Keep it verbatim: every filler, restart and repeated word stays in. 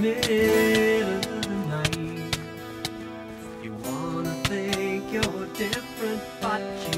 little naive. You wanna think you're different, but you